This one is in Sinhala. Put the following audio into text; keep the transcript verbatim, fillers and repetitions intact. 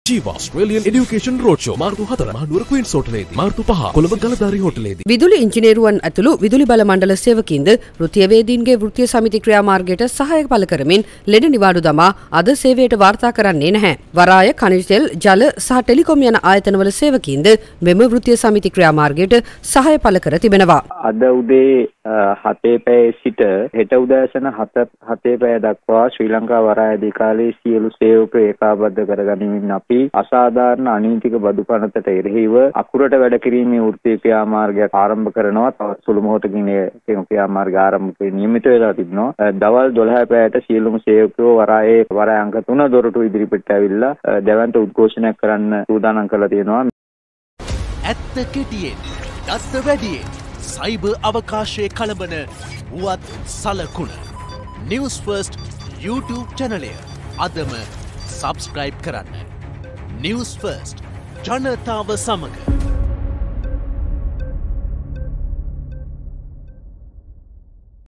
ජීවා ඔස්ට්‍රේලියන් එඩියුකේෂන් රෝඩ්ෂෝ මාර්තු හතර මහනුවර ක්වීන්ස් හෝටලේදී මාර්තු පහ කොළඹ ගලදාරි හෝටලේදී විදුලි ඉංජිනේරුවන් ඇතුළු විදුලි බල මණ්ඩල සේවකීන්ද වෘත්තීයවේදීන්ගේ වෘත්තීය සමිති ක්‍රියාමාර්ගයට සහාය පළ කරමින් ලෙඩ නිවාඩු දමා අද සේවයට වාර්තා කරන්නේ නැහැ. වරාය khනිජ තෙල් ජල සහ ටෙලිකොම් යන ආයතනවල සේවකීන්ද මෙම වෘත්තීය සමිති ක්‍රියාමාර්ගයට සහාය පළ කර තිබෙනවා. අද උදේ හතේ පැයේ සිට හෙට උදෑසන හතේ පැය දක්වා ශ්‍රී ලංකා වරාය අධිකාරියේ සියලු සේවකයෝ ඒකාබද්ධ කරගනිමින් අපි අසාධාරණ අනීතික බදු පනතට එරෙහිව අකුරට වැඩ කිරීමේ වෘත්තීය ක්‍රියාමාර්ගයක් ආරම්භ කරනවා. තව සුළු මොහොතකින් ඒ ක්‍රියාමාර්ගය ආරම්භ වෙ නියමිත වෙලා තිබෙනවා. දවල් දොළහ පැයට සියලුම සේවකයෝ වරායේ වරාය අංක තුන දොරටු ඉදිරිපිට ඇවිල්ලා දැවන්ත උද්ඝෝෂණයක් කරන්න සූදානම් කරලා තියෙනවා. ඇත්ත කෙටියෙන් දත්ත වැඩියෙන් සයිබර් අවකාශයේ කලබන වුවත් සලකුණ නිවුස් ෆර්ස්ට් YouTube චැනලය අදම සබ්ස්ක්‍රයිබ් කරන්න. නිවුස් ෆර්ස්ට් ජනතාව සමග